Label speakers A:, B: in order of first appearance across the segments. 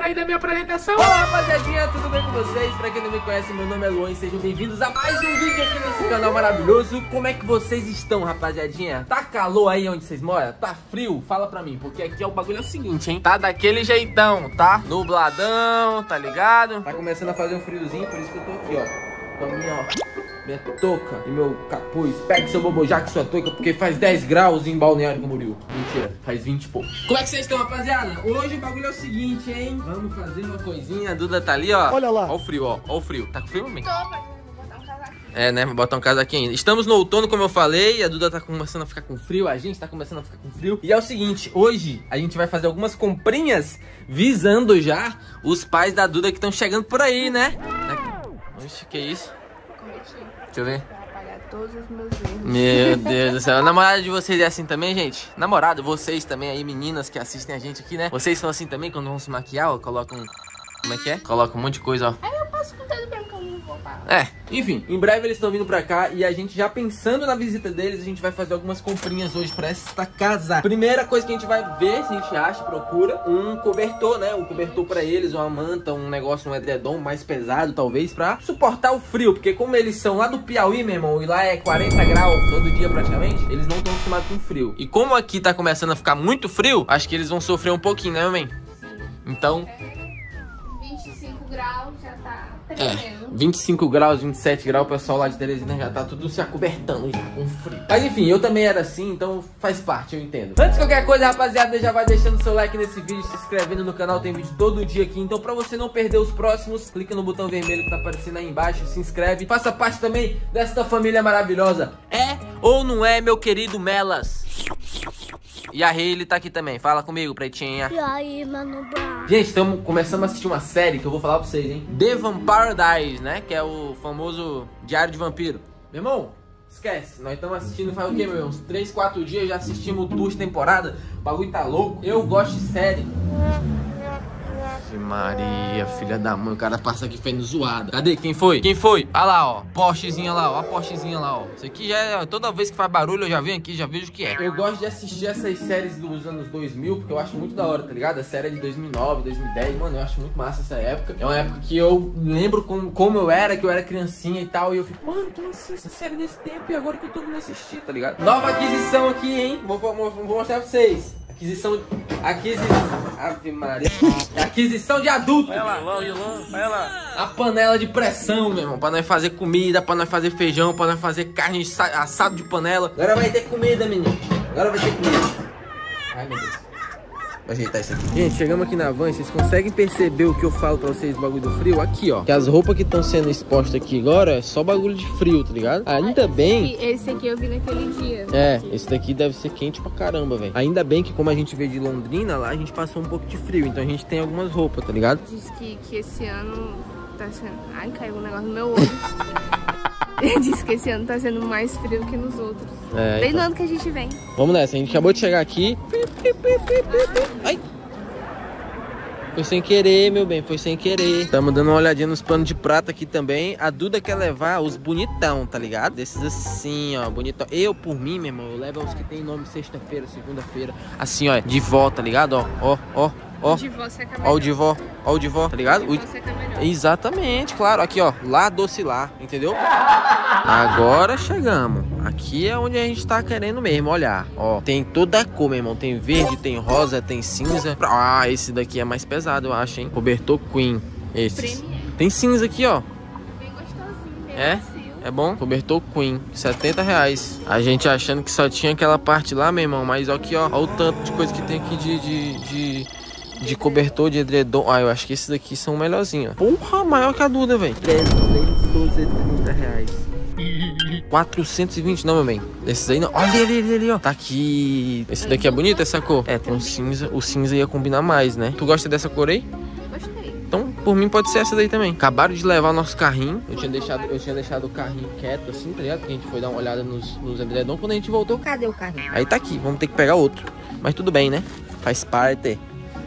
A: aí da minha apresentação.
B: Olá, rapaziadinha, tudo bem com vocês? Pra quem não me conhece, meu nome é Luan e sejam bem-vindos a mais um vídeo aqui nesse canal maravilhoso. Como é que vocês estão, rapaziadinha? Tá calor aí onde vocês moram? Tá frio? Fala pra mim, porque aqui o bagulho é o seguinte, hein? Tá daquele jeitão, tá? Nubladão, tá ligado? Tá começando a fazer um friozinho, por isso que eu tô aqui, ó. Com a minha, ó, minha touca e meu capuz. Pegue seu bobojaco e sua touca, porque faz 10 graus em Balneário Camboriú. Mentira, faz 20 e pouco. Como é que vocês estão, rapaziada? Hoje o bagulho é o seguinte, hein? Vamos fazer uma coisinha. A Duda tá ali, ó. Olha lá. Ó o frio, ó. Ó o frio. Tá com frio, mamãe?
C: Tô, mas vou botar um casaco.
B: É, né? Vou botar um casaquinho. Estamos no outono, como eu falei. A Duda tá começando a ficar com frio. A gente tá começando a ficar com frio. E é o seguinte, hoje a gente vai fazer algumas comprinhas visando já os pais da Duda que estão chegando por aí, né? Oxe, que isso? Deixa eu ver.
C: Pra apagar todos os meus erros.
B: Meu Deus do céu. A namorada de vocês é assim também, gente? Namorado, vocês também aí, meninas que assistem a gente aqui, né? Vocês são assim também quando vão se maquiar, ó, colocam... Como é que é? Colocam um monte de coisa, ó.
C: Aí eu passo com o dedo mesmo que eu não vou parar.
B: É, enfim, em breve eles estão vindo pra cá e a gente já pensando na visita deles, a gente vai fazer algumas comprinhas hoje pra esta casa. Primeira coisa que a gente vai ver, se a gente acha, procura um cobertor, né? Um cobertor pra eles, uma manta, um negócio, um edredom mais pesado, talvez, pra suportar o frio. Porque como eles são lá do Piauí, meu irmão, e lá é 40 graus todo dia praticamente, eles não estão acostumados com frio. E como aqui tá começando a ficar muito frio, acho que eles vão sofrer um pouquinho, né, mamãe? Então...
C: 25 graus já tá
B: É,
C: tremendo.
B: 25 graus, 27 graus, o pessoal lá de Teresina já tá tudo se acobertando já com frio. Mas enfim, eu também era assim, então faz parte, eu entendo. Antes de qualquer coisa, rapaziada, já vai deixando seu like nesse vídeo, se inscrevendo no canal, tem vídeo todo dia aqui. Então pra você não perder os próximos, clica no botão vermelho que tá aparecendo aí embaixo, se inscreve. Faça parte também desta família maravilhosa. É ou não é, meu querido Melas? E a Hayley tá aqui também, fala comigo, pretinha.
C: E aí, mano,
B: Gente, estamos começando a assistir uma série que eu vou falar pra vocês, hein? The Vampire Diaries, né? Que é o famoso Diário de Vampiro. Meu irmão, esquece. Nós estamos assistindo faz o quê, meu irmão? Uns 3, 4 dias já assistimos 2 temporadas. O bagulho tá louco. Eu gosto de série. Maria, filha da mãe, o cara passa aqui fazendo zoada. Cadê? Quem foi? Quem foi? Olha lá, ó. Porschezinha lá, ó. A Porschezinha lá, ó. Isso aqui já é... Toda vez que faz barulho eu já venho aqui, já vejo o que é. Eu gosto de assistir essas séries dos anos 2000, porque eu acho muito da hora, tá ligado? A série é de 2009, 2010, mano, eu acho muito massa essa época. É uma época que eu lembro como eu era, que eu era criancinha e tal. E eu fico, mano, que assisti essa série desse tempo e agora que eu tô vindo assistir, tá ligado? Nova aquisição aqui, hein? Vou mostrar pra vocês. Ave Maria. Aquisição de adulto.
A: Vai lá.
B: A panela de pressão, meu irmão. Pra nós fazer comida, pra nós fazer feijão, pra nós fazer carne assado de panela. Agora vai ter comida, menino. Agora vai ter comida. Ai, meu Deus. Vou ajeitar isso aqui. Gente, chegamos aqui na van. Vocês conseguem perceber o que eu falo pra vocês do bagulho do frio? Aqui, ó. Que as roupas que estão sendo expostas aqui agora é só bagulho de frio, tá ligado? Ainda bem...
C: Esse aqui eu vi naquele dia.
B: É, esse daqui deve ser quente pra caramba, velho. Ainda bem que como a gente veio de Londrina, lá a gente passou um pouco de frio. Então a gente tem algumas roupas, tá ligado?
C: Diz que esse ano tá sendo... Ai, caiu um negócio no meu olho. Diz que esse ano tá sendo mais frio que nos outros.
B: É,
C: Desde
B: então.
C: o ano que a gente vem.
B: Vamos nessa, a gente acabou de chegar aqui. Ai! Foi sem querer, meu bem, foi sem querer. Estamos dando uma olhadinha nos panos de prata aqui também. A Duda quer levar os bonitão, tá ligado? Desses assim, ó, bonitão. Eu, por mim, meu irmão, eu levo os que tem nome sexta-feira, segunda-feira. Assim, ó, de vó, tá ligado? Ó.
C: O de vó seca melhor.
B: Ó o de vó, tá ligado?
C: O de vó seca melhor.
B: Exatamente, claro. Aqui, ó, lá docilar, entendeu? Agora chegamos. Aqui é onde a gente tá querendo mesmo olhar. Ó, tem toda a cor, meu irmão. Tem verde, tem rosa, tem cinza. Ah, esse daqui é mais pesado, eu acho, hein? Cobertor Queen. Esse. Tem cinza aqui, ó.
C: Bem gostosinho, bem
B: É?
C: macio.
B: É bom? Cobertor Queen, R$70. A gente achando que só tinha aquela parte lá, meu irmão. Mas ó aqui, ó. Ó o tanto de coisa que tem aqui de cobertor, de edredom. Ah, eu acho que esses daqui são melhorzinhos. Porra, maior que a Duda, velho. R$330. 420, não, meu bem. Esses aí não. Olha ele, ó. Tá aqui. Esse daqui é bonito, essa cor? É, tem um cinza. O cinza ia combinar mais, né? Tu gosta dessa cor aí?
C: Gostei.
B: Então, por mim, pode ser essa daí também. Acabaram de levar o nosso carrinho. Eu tinha deixado o carrinho quieto, assim, tá ligado? Porque a gente foi dar uma olhada nos edredom. Quando a gente voltou, cadê o carrinho? Aí tá aqui, vamos ter que pegar outro. Mas tudo bem, né? Faz parte.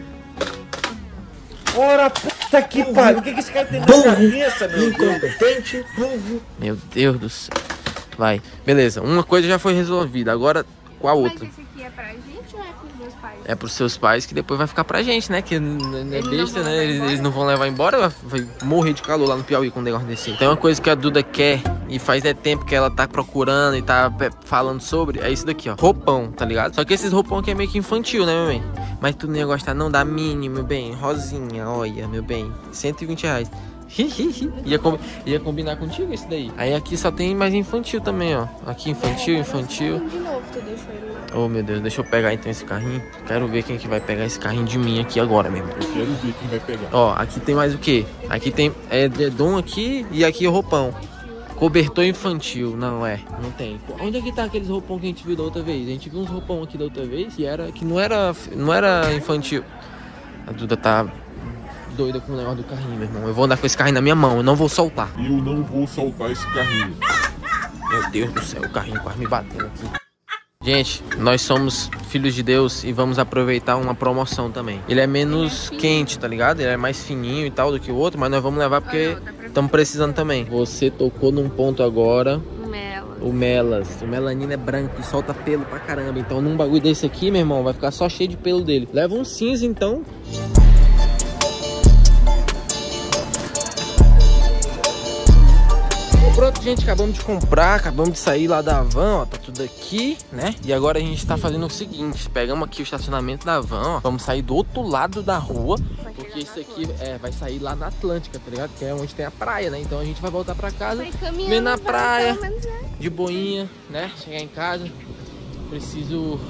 A: Ora, puta que pariu. O que esse cara tem na cabeça, meu? Incompetente, burro.
B: Meu Deus do céu. Vai. Beleza, uma coisa já foi resolvida. Agora com a outra.
C: Mas esse aqui é pra gente ou é pros meus pais?
B: É pros seus pais, que depois vai ficar pra gente, né? Que não é besta, né? Eles não vão levar embora, vai morrer de calor lá no Piauí com um negócio desse. Então, uma coisa que a Duda quer e faz tempo que ela tá procurando e tá falando sobre, é isso daqui, ó. Roupão, tá ligado? Só que esses roupão aqui é meio que infantil, né, meu bem? Mas tu não ia gostar não da Mini, meu bem. Rosinha, olha, meu bem. R$120. Ia combinar contigo esse daí. Aí aqui só tem mais infantil também, ó. Aqui infantil.
C: De novo, tu deixou ele lá.
B: Oh, meu Deus, deixa eu pegar então esse carrinho. Quero ver quem que vai pegar esse carrinho de mim aqui agora mesmo.
A: Eu quero ver quem vai pegar.
B: Ó, aqui tem mais o quê? Aqui tem edredom aqui e aqui o roupão. Cobertor infantil, não tem. Onde é que tá aqueles roupão que a gente viu da outra vez? A gente viu uns roupão aqui da outra vez que não era infantil. A Duda tá doida com o negócio do carrinho, meu irmão. Eu vou andar com esse carrinho na minha mão, eu não vou soltar.
A: Eu não vou soltar esse carrinho.
B: Meu Deus do céu, o carrinho quase me bateu aqui. Gente, nós somos filhos de Deus e vamos aproveitar uma promoção também. Ele é menos quente, tá ligado? Ele é mais fininho e tal do que o outro, mas nós vamos levar porque estamos precisando também. Você tocou num ponto agora. O Melas. O melanina é branco e solta pelo pra caramba. Então num bagulho desse aqui, meu irmão, vai ficar só cheio de pelo dele. Leva um cinza então. Pronto, gente, acabamos de comprar, acabamos de sair lá da van, ó, tá tudo aqui, né? E agora a gente tá fazendo o seguinte, pegamos aqui o estacionamento da van, ó, vamos sair do outro lado da rua, porque isso aqui vai sair lá na Atlântica, tá ligado? Que é onde tem a praia, né? Então a gente vai voltar pra casa, ver na praia, de boinha, né? Chegar em casa, preciso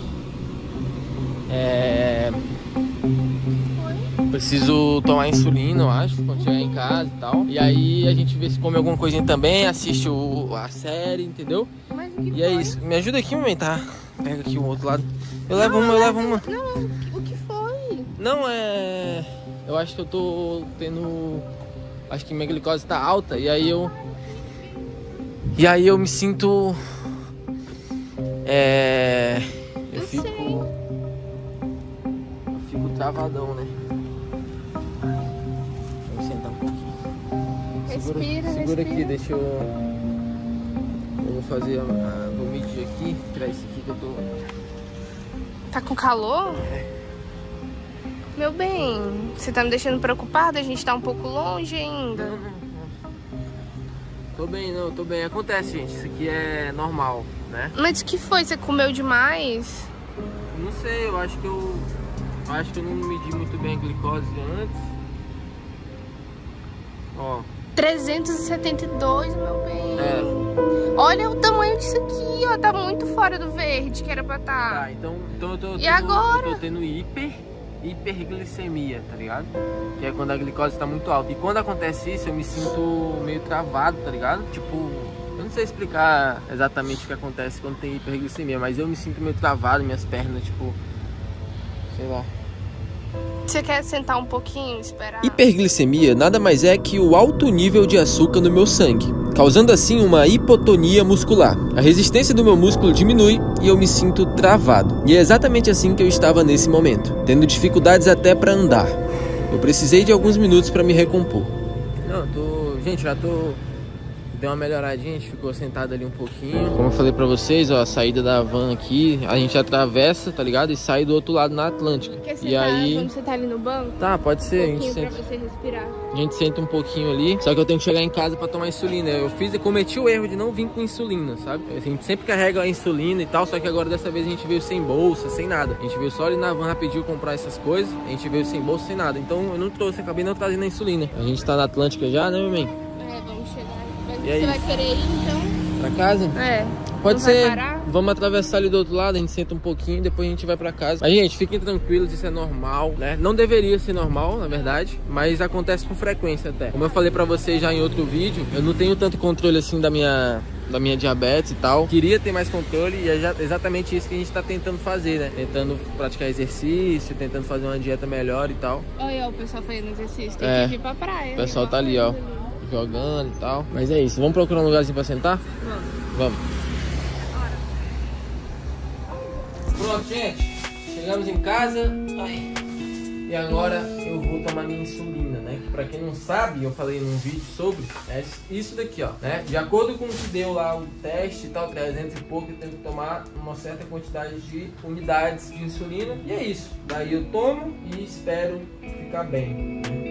B: tomar insulina, eu acho, quando chegar em casa e tal. E aí a gente vê se come alguma coisinha também, assiste a série, entendeu?
C: Mas o que
B: e é isso. Me ajuda aqui, mamãe, tá? Pega aqui o outro lado. Eu levo uma.
C: Não, o que foi?
B: Não, eu acho que eu tô tendo... Acho que minha glicose tá alta e aí eu me sinto... Eu fico travadão, né? Segura aqui, deixa eu vou fazer vou medir aqui, tirar isso aqui que eu tô...
C: Tá com calor? Meu bem, você tá me deixando preocupada, a gente tá um pouco longe ainda.
B: Não. Tô bem, acontece, gente, isso aqui é normal, né?
C: Mas o que foi? Você comeu demais?
B: Não sei, eu acho que eu não medi muito bem a glicose antes. Ó,
C: 372, meu bem. Olha o tamanho disso aqui, ó. Tá muito fora do verde que era pra estar.
B: Tá, então
C: agora?
B: Eu tô tendo hiperglicemia, tá ligado? Que é quando a glicose tá muito alta. E quando acontece isso, eu me sinto meio travado, tá ligado? Tipo, eu não sei explicar exatamente o que acontece quando tem hiperglicemia, mas eu me sinto meio travado, minhas pernas, tipo, sei lá.
C: Você quer sentar um pouquinho e esperar?
D: Hiperglicemia nada mais é que o alto nível de açúcar no meu sangue, causando assim uma hipotonia muscular. A resistência do meu músculo diminui e eu me sinto travado. E é exatamente assim que eu estava nesse momento, tendo dificuldades até para andar. Eu precisei de alguns minutos para me recompor.
B: Gente, já tô... Deu uma melhoradinha, a gente ficou sentado ali um pouquinho. Como eu falei pra vocês, ó, a saída da van aqui, a gente atravessa, tá ligado? E sai do outro lado na Atlântica.
C: Quer sentar,
B: e aí...
C: Vamos sentar ali no banco?
B: Tá, pode ser,
C: Um
B: a gente
C: pouquinho
B: senta.
C: pra você respirar.
B: A gente senta um pouquinho ali, só que eu tenho que chegar em casa pra tomar insulina. Eu cometi o erro de não vir com insulina, sabe? A gente sempre carrega a insulina e tal, só que agora dessa vez a gente veio sem bolsa, sem nada. A gente veio só ali na van rapidinho comprar essas coisas, a gente veio sem bolsa, sem nada. Então eu não trouxe, acabei não trazendo a insulina. A gente tá na Atlântica já, né, meu bem?
C: Vamos chegar.
B: E aí?
C: Você vai querer ir, então?
B: Pra casa? Pode
C: Não
B: ser.
C: vai parar?
B: Vamos atravessar ali do outro lado, a gente senta um pouquinho, depois a gente vai pra casa. Mas, gente, fiquem tranquilos, isso é normal, né? Não deveria ser normal, na verdade, mas acontece com frequência até. Como eu falei pra vocês já em outro vídeo, eu não tenho tanto controle assim da minha diabetes e tal. Queria ter mais controle e é exatamente isso que a gente tá tentando fazer, né? Tentando praticar exercício, tentando fazer uma dieta melhor e tal.
C: Olha o pessoal fazendo exercício, tem que ir pra praia.
B: O pessoal tá ali, ó, jogando e tal. Mas é isso, vamos procurar um lugarzinho pra sentar? Vamos. Pronto, gente, chegamos em casa. E agora eu vou tomar minha insulina, né? né? Que pra quem não sabe, eu falei num vídeo sobre, é isso daqui, ó, né? De acordo com o que deu lá o teste e tal, 300 e pouco, eu tenho que tomar uma certa quantidade de unidades de insulina. E é isso. Daí eu tomo e espero ficar bem, né?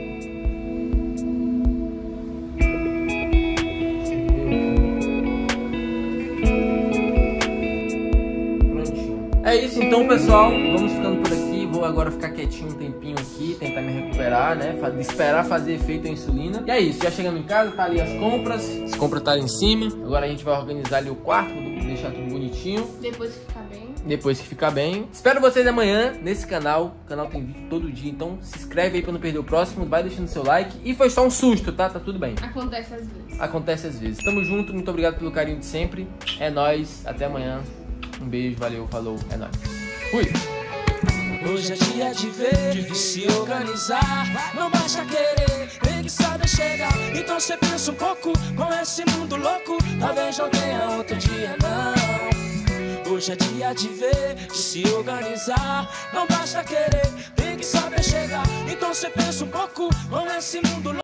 B: É isso então, pessoal, vamos ficando por aqui. Vou agora ficar quietinho um tempinho aqui, tentar me recuperar, né, esperar fazer efeito a insulina. E é isso, já chegando em casa, tá ali as compras tá ali em cima. Agora a gente vai organizar ali o quarto, deixar tudo bonitinho.
C: Depois que ficar bem.
B: Depois que ficar bem. Espero vocês amanhã nesse canal. O canal tem vídeo todo dia, então se inscreve aí pra não perder o próximo. Vai deixando seu like. E foi só um susto, tá? Tá tudo bem.
C: Acontece às vezes.
B: Acontece às vezes. Tamo junto, muito obrigado pelo carinho de sempre. É nóis, até amanhã. Um beijo, valeu, falou, é nóis. Fui!
E: Hoje é dia de ver, de se organizar. Não basta querer, tem que saber chegar. Então cê pensa um pouco, com esse mundo louco, talvez não tenha outro dia não. Hoje é dia de ver, de se organizar. Não basta querer, tem que saber chegar. Então cê pensa um pouco, com esse mundo louco.